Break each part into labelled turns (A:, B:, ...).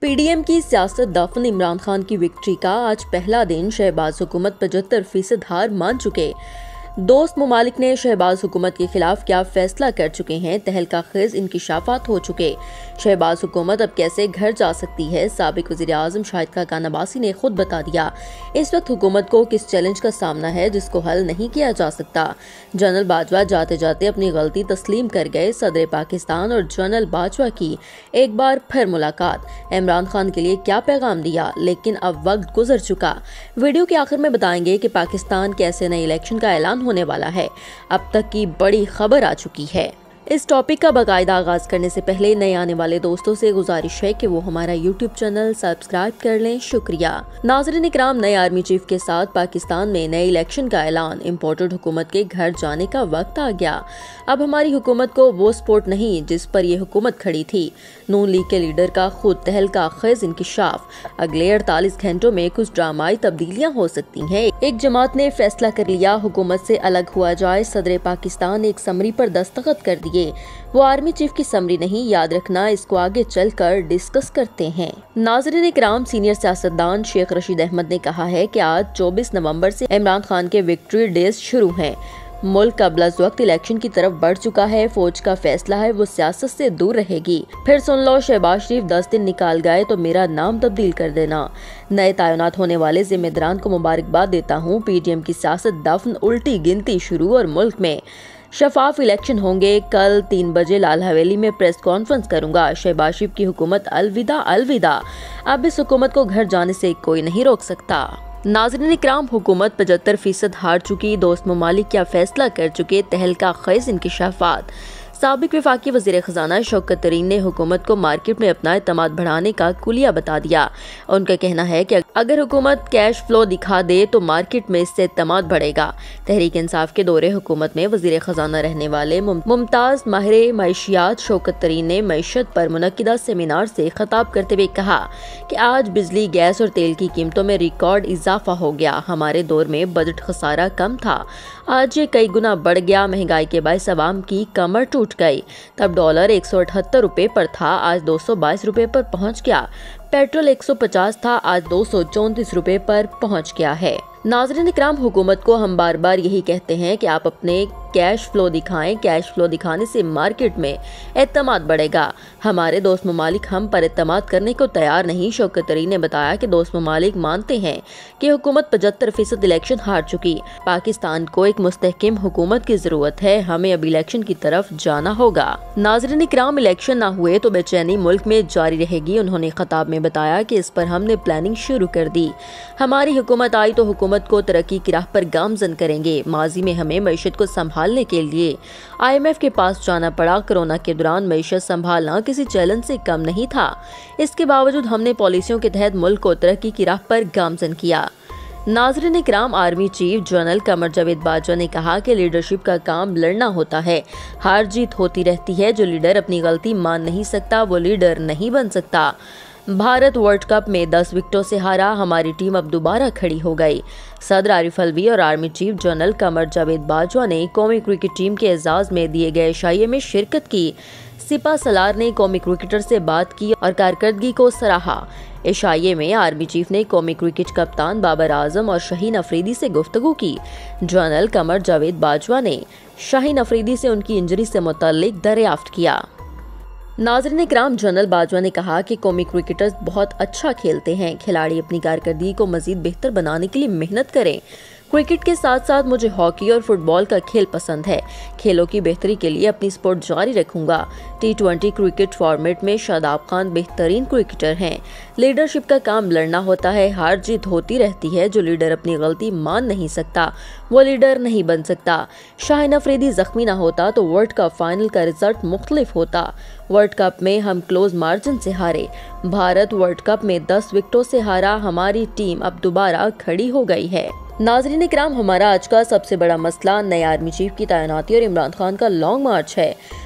A: PDM की सियासत दफन इमरान खान की विक्ट्री का आज पहला दिन। शहबाज हुकूमत 75% हार मान चुके। दोस्त ममालिक ने शहबाज हुकूमत के खिलाफ क्या फैसला कर चुके हैं, तहलका खेज इंकिशाफात हो चुके। शहबाज हुकूमत अब कैसे घर जा सकती है, साबिक वज़ीर आज़म शाहिद खाकान अब्बासी ने खुद बता दिया। इस वक्त हुकूमत को किस चैलेंज का सामना है जिसको हल नहीं किया जा सकता। जनरल बाजवा जाते जाते अपनी गलती तस्लीम कर गए। सदर पाकिस्तान और जनरल बाजवा की एक बार फिर मुलाकात। इमरान खान के लिए क्या पैगाम दिया, लेकिन अब वक्त गुजर चुका। वीडियो के आखिर में बताएंगे कि पाकिस्तान कैसे नए इलेक्शन का ऐलान होने वाला है। अब तक की बड़ी खबर आ चुकी है। इस टॉपिक का बाकायदा आगाज करने से पहले नए आने वाले दोस्तों से गुजारिश है कि वो हमारा यूट्यूब चैनल सब्सक्राइब कर लें। शुक्रिया। नाज़रीन इकराम, नए आर्मी चीफ के साथ पाकिस्तान में नए इलेक्शन का ऐलान। इम्पोर्टेड हुकूमत के घर जाने का वक्त आ गया। अब हमारी हुकूमत को वो सपोर्ट नहीं जिस पर यह हुकूमत खड़ी थी। नून लीग के लीडर का खुद तहलका खेज इंकिशाफ। अगले 48 घंटों में कुछ ड्रामाई तब्दीलियां हो सकती हैं। एक जमात ने फैसला कर लिया, हुकूमत से अलग हुआ जाए। सदर पाकिस्तान ने एक समरी पर दस्तखत कर दिए। वो आर्मी चीफ की समरी नहीं, याद रखना, इसको आगे चलकर डिस्कस करते हैं। नाज़रीन इकराम, सीनियर सियासतदान शेख रशीद अहमद ने कहा है कि आज 24 नवंबर से इमरान खान के विक्ट्री डेज शुरू हैं। मुल्क कबल अज़ वक्त इलेक्शन की तरफ बढ़ चुका है। फौज का फैसला है वो सियासत से दूर रहेगी। फिर सुन लो, शहबाज शरीफ 10 दिन निकाल गए तो मेरा नाम तब्दील कर देना। नए तैनात होने वाले जिम्मेदारान को मुबारकबाद देता हूँ। पीडीएम की सियासत दफन, उल्टी गिनती शुरू और मुल्क में शफाफ इलेक्शन होंगे। कल 3 बजे लाल हवेली में प्रेस कॉन्फ्रेंस करूंगा। शहबाज शरीफ की हुकूमत अलविदा अलविदा। अब इस हुकूमत को घर जाने से कोई नहीं रोक सकता। नाज़रीन इकराम, हुकूमत 75% हार चुकी। दोस्त ममालिक क्या फैसला कर चुके, तहलका खेज इंकिशाफात। साबिक वफाकी वज़ीर ख़जाना शौकत तरीन ने हुकूमत को मार्केट में अपना एतमाद बढ़ाने का कुलिया बता दिया। उनका कहना है कि अगर हुकूमत कैश फ्लो दिखा दे तो मार्केट में इससे एतमाद बढ़ेगा। तहरीक इंसाफ के दौरे हुकूमत में वज़ीर ख़जाना रहने वाले मुमताज़ माहिर मईशियात शौकत तरीन ने मईशत पर मुनक्किदा सेमिनार से खिताब करते हुए कहा कि आज बिजली, गैस और तेल की कीमतों में रिकॉर्ड इजाफा हो गया। हमारे दौर में बजट खसारा कम था, आज ये कई गुना बढ़ गया। महंगाई के बायस अवाम की कमर टूट गई। तब डॉलर 178 रुपए पर था, आज 222 रुपए पर पहुंच गया। पेट्रोल 150 था, आज 234 रुपए पर पहुंच गया है। नाज़रीन इकराम, हुकूमत को हम बार बार यही कहते हैं कि आप अपने कैश फ्लो दिखाएं। कैश फ्लो दिखाने से मार्केट में एतमाद बढ़ेगा। हमारे दोस्त ममालिक हम पर एतमाद करने को तैयार नहीं। शौकत तरीन ने बताया कि दोस्त ममालिक मानते हैं कि हुकूमत 75% इलेक्शन हार चुकी। पाकिस्तान को एक मुस्तहकिम हुकूमत की जरूरत है। हमें अब इलेक्शन की तरफ जाना होगा। नाज़रीन इकराम, इलेक्शन न हुए तो बेचैनी मुल्क में जारी रहेगी। उन्होंने खिताब में बताया कि इस पर हमने प्लानिंग शुरू कर दी। हमारी हुकूमत आई तो हुकूमत को तरक्की की राह पर गामजन करेंगे। माजी में हमें मईशत को संभालने के लिए IMF के पास जाना पड़ा। कोरोना के दौरान मईशत संभालना किसी चैलेंज से कम नहीं था। इसके बावजूद हमने पॉलिसियों के तहत मुल्क को तरक्की की राह पर गामजन किया। नाज़रीन इकराम, army chief general Qamar Javed Bajwa ने कहा कि लीडरशिप का काम लड़ना होता है। हार जीत होती रहती है। जो लीडर अपनी गलती मान नहीं सकता वो लीडर नहीं बन सकता। भारत वर्ल्ड कप में 10 विकेटों से हारा, हमारी टीम अब दोबारा खड़ी हो गई। सदर आरिफ अलवी और army chief general Qamar Javed Bajwa ने कौमी क्रिकेट टीम के एजाज में दिए गए इशाइये में शिरकत की। सिपा सलार ने कौमी क्रिकेटर से बात की और कारकर्दगी को सराहा। इशाइये में आर्मी चीफ ने कौमी क्रिकेट कप्तान बाबर आजम और शाहीन अफरीदी से गुफ्तगू की। जनरल कमर जावेद बाजवा ने शाहीन अफरीदी से उनकी इंजरी से मुताल्लिक दरियाफ्त किया। नाज़रीन इकराम, जनरल बाजवा ने कहा कि कौमी क्रिकेटर्स बहुत अच्छा खेलते हैं। खिलाड़ी अपनी कारकर्दगी को मजीद बेहतर बनाने के लिए मेहनत करें। क्रिकेट के साथ साथ मुझे हॉकी और फुटबॉल का खेल पसंद है। खेलों की बेहतरी के लिए अपनी स्पोर्ट जारी रखूंगा। T20 क्रिकेट फॉर्मेट में शादाब खान बेहतरीन क्रिकेटर हैं। लीडरशिप का काम लड़ना होता है। हार जीत होती रहती है। जो लीडर अपनी गलती मान नहीं सकता वो लीडर नहीं बन सकता। शाहीन अफरीदी जख्मी न होता तो वर्ल्ड कप फाइनल का रिजल्ट मुख्तलिफ होता। वर्ल्ड कप में हम क्लोज मार्जिन से हारे। भारत वर्ल्ड कप में 10 विकेटों से हारा। हमारी टीम अब दोबारा खड़ी हो गई है। नाज़रीन इकराम, हमारा आज का सबसे बड़ा मसला नए आर्मी चीफ की तैनाती और इमरान खान का लॉन्ग मार्च है।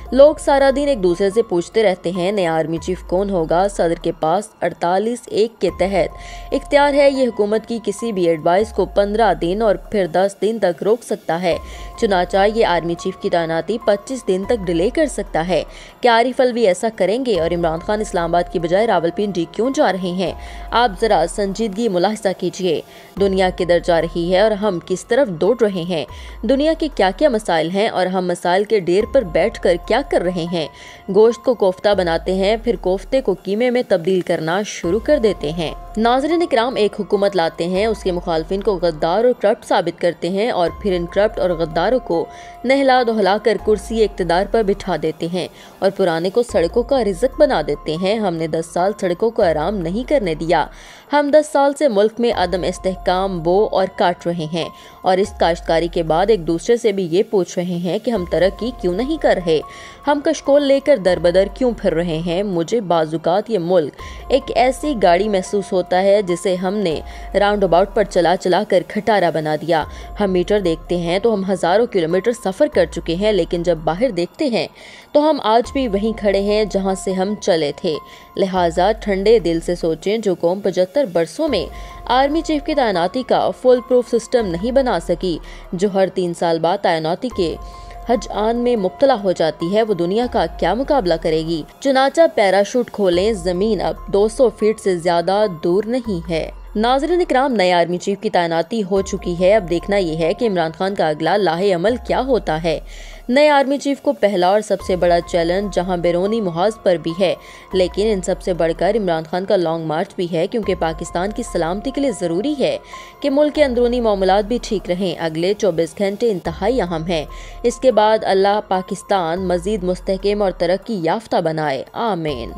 A: लोग सारा दिन एक दूसरे से पूछते रहते हैं नया आर्मी चीफ कौन होगा। सदर के पास 48(1) के तहत इख्तियार है, ये हुकूमत की किसी भी एडवाइस को 15 दिन और फिर 10 दिन तक रोक सकता है। चुनाचा ये आर्मी चीफ की तैनाती 25 दिन तक डिले कर सकता है। क्या आरिफ अलवी ऐसा करेंगे और इमरान खान इस्लामाबाद की बजाय रावलपिंडी क्यों जा रहे हैं? आप जरा संजीदगी मुलाहिजा कीजिए। दुनिया किधर जा रही है और हम किस तरफ दौड़ रहे हैं? दुनिया के क्या क्या मसाइल हैं और हम मसाइल के ढेर पर बैठकर क्या कर रहे हैं? गोश्त को कोफ्ता बनाते हैं, फिर कोफ्ते को कीमे में तब्दील करना शुरू कर देते हैं। नाज़रीन इकराम, एक हुकूमत लाते हैं, उसके मुखालफिन को गद्दार और करप्ट साबित करते हैं और फिर इन करप्ट और गद्दारों को नहला धुला कर कुर्सी इक्तदार पर बिठा देते हैं और पुराने को सड़कों का रिज़्क बना देते हैं। हमने 10 साल सड़कों को आराम नहीं करने दिया। हम 10 साल से मुल्क में अदम इस्तेहकाम बो और काट रहे हैं और इस काश्तकारी के बाद एक दूसरे से भी ये पूछ रहे हैं कि हम तरक्की क्यों नहीं कर रहे, हम कशकोल लेकर दरबदर क्यों फिर रहे हैं। मुझे बाजुकात ये मुल्क एक ऐसी गाड़ी महसूस होता है जिसे हमने राउंड अबाउट पर चला चला कर खटारा बना दिया। हम मीटर देखते हैं तो हम हजारों किलोमीटर सफर कर चुके हैं, लेकिन जब बाहर देखते हैं तो हम आज भी वहीं खड़े हैं जहां से हम चले थे। लिहाजा ठंडे दिल से सोचें, जो कौम 75 बरसों में आर्मी चीफ की तैनाती का फुल प्रूफ सिस्टम नहीं बना सकी, जो हर 3 साल बाद तैनाती के हज-आन में मुब्तला हो जाती है, वो दुनिया का क्या मुकाबला करेगी। चुनाचा पैराशूट खोलें, जमीन अब 200 फीट से ज्यादा दूर नहीं है। नाज़रीन इकराम, नए आर्मी चीफ की तैनाती हो चुकी है। अब देखना यह है कि इमरान खान का अगला लाहे अमल क्या होता है। नए आर्मी चीफ को पहला और सबसे बड़ा चैलेंज जहां बैरूनी मुहाज पर भी है, लेकिन इन सबसे बढ़कर इमरान खान का लॉन्ग मार्च भी है, क्योंकि पाकिस्तान की सलामती के लिए ज़रूरी है कि मुल्क के अंदरूनी मामलात भी ठीक रहें। अगले 24 घंटे इंतहाई अहम हैं। इसके बाद अल्लाह पाकिस्तान मजीद मुस्तहकम और तरक्की याफ्ता बनाए, आमीन।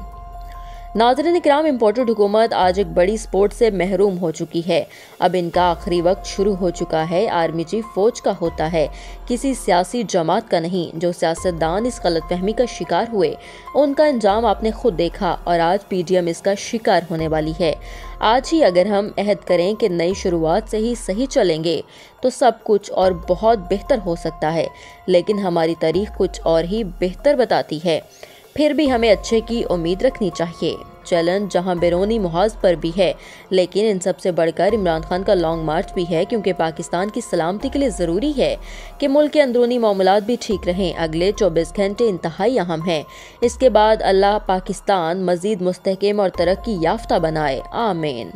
A: नाज़रीन इकराम, इम्पोर्टेड हुकूमत आज एक बड़ी स्पोर्ट से महरूम हो चुकी है। अब इनका आखिरी वक्त शुरू हो चुका है। आर्मी चीफ फौज का होता है, किसी सियासी जमात का नहीं। जो सियासतदान इस गलतफहमी का शिकार हुए, उनका अंजाम आपने खुद देखा और आज PDM इसका शिकार होने वाली है। आज ही अगर हम अहद करें कि नई शुरुआत से ही सही चलेंगे तो सब कुछ और बहुत बेहतर हो सकता है, लेकिन हमारी तारीख कुछ और ही बेहतर बताती है। फिर भी हमें अच्छे की उम्मीद रखनी चाहिए। चैलेंज जहां बैरूनी मुहाज पर भी है, लेकिन इन सबसे बढ़कर इमरान खान का लॉन्ग मार्च भी है, क्योंकि पाकिस्तान की सलामती के लिए ज़रूरी है कि मुल्क के अंदरूनी मामलात भी ठीक रहें। अगले 24 घंटे इंतहाई अहम हैं। इसके बाद अल्लाह पाकिस्तान मजीद मुस्तहकम और तरक्की याफ्ता बनाए, आमीन।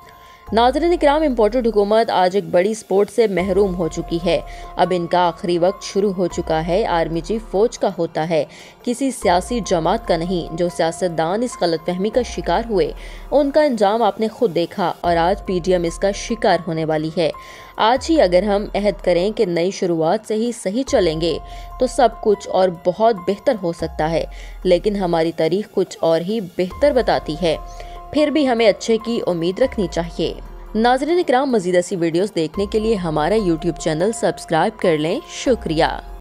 A: नाज़रीन इकराम, इम्पोर्टेड हुकूमत आज एक बड़ी स्पोर्ट से महरूम हो चुकी है। अब इनका आखिरी वक्त शुरू हो चुका है। आर्मी चीफ फौज का होता है, किसी सियासी जमात का नहीं। जो सियासतदान इस गलतफहमी का शिकार हुए, उनका अंजाम आपने खुद देखा और आज PDM इसका शिकार होने वाली है। आज ही अगर हम अहद करें कि नई शुरुआत से ही सही चलेंगे तो सब कुछ और बहुत बेहतर हो सकता है, लेकिन हमारी तारीख कुछ और ही बेहतर बताती है। फिर भी हमें अच्छे की उम्मीद रखनी चाहिए। नाज़रीन इकराम, मज़ीद ऐसी वीडियोस देखने के लिए हमारा YouTube चैनल सब्सक्राइब कर लें। शुक्रिया।